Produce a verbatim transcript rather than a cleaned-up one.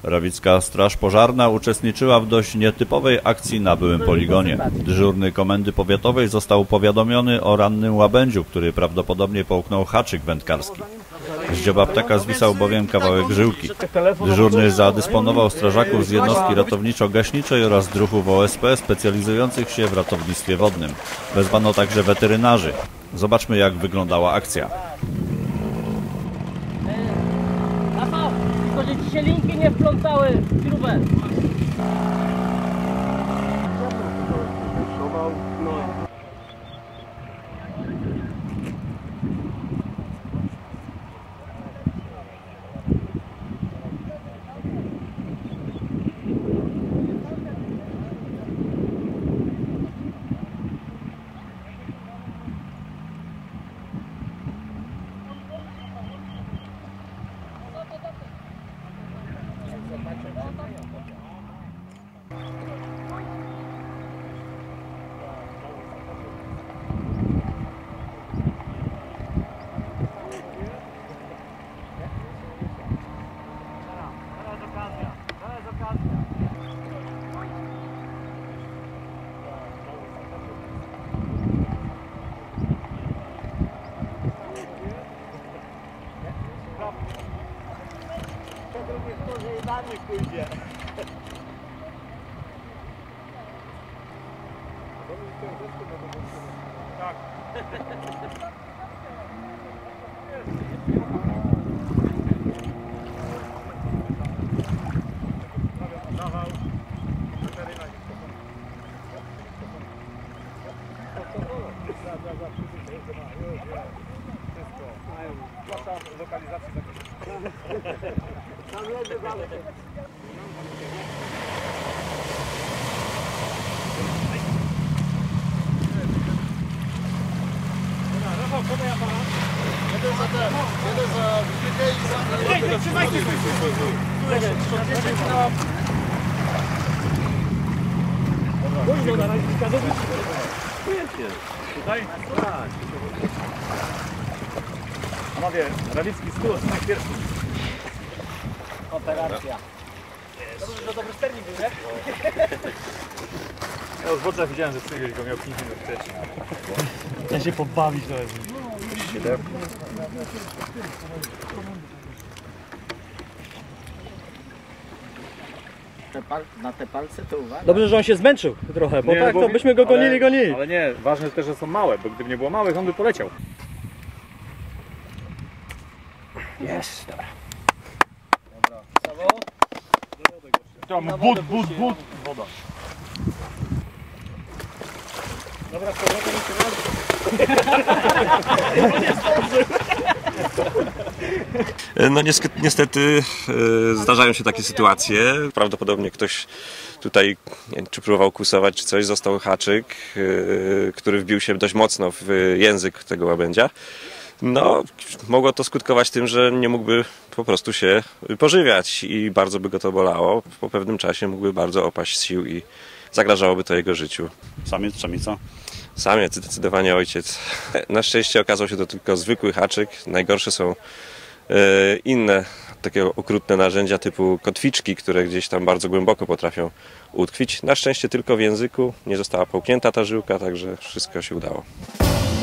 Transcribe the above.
Rawicka Straż Pożarna uczestniczyła w dość nietypowej akcji na byłym poligonie. Dyżurny Komendy Powiatowej został powiadomiony o rannym łabędziu, który prawdopodobnie połknął haczyk wędkarski. Z dzioba ptaka zwisał bowiem kawałek żyłki. Dyżurny zadysponował strażaków z jednostki ratowniczo-gaśniczej oraz druhów O S P specjalizujących się w ratownictwie wodnym. Wezwano także weterynarzy. Zobaczmy, jak wyglądała akcja. Tylko, że ci się linki nie wplątały w śrubę. Pójdzie. Tak. Dawał. Zwłaszcza lokalizacji zakresu. Tam leży dalej. Rafał, podaj aparat. Jeden za ten, jeden za dźwigę i za... Ej, trzymajcie! Dobra, na razie zgadowicz. Tutaj? Tak. Panowie, Rawicki stół, odcinek pierwszy. Operacja. Dobrze, że dobry sternik był, nie? Ja już w oczach widziałem, że Cygoś go miał pięć minut wcześniej. Ja się pobawić to jest. Na te palce to uwaga. Dobrze, że on się zmęczył trochę, bo nie, tak bo to byśmy go gonili, ale, gonili. Ale nie, ważne też, że są małe, bo gdyby nie było małych, on by poleciał. Jest, dobra. Dobra. Tam but, but, but, woda. Dobra, z powrotem jeszcze raz. No niestety zdarzają się takie sytuacje. Prawdopodobnie ktoś tutaj, nie wiem, czy próbował kusować, czy coś, został haczyk, który wbił się dość mocno w język tego łabędzia. No, mogło to skutkować tym, że nie mógłby po prostu się pożywiać i bardzo by go to bolało. Po pewnym czasie mógłby bardzo opaść z sił i zagrażałoby to jego życiu. Samiec, samica? Samiec, zdecydowanie ojciec. Na szczęście okazał się to tylko zwykły haczyk. Najgorsze są inne takie okrutne narzędzia typu kotwiczki, które gdzieś tam bardzo głęboko potrafią utkwić. Na szczęście tylko w języku, nie została połknięta ta żyłka, także wszystko się udało.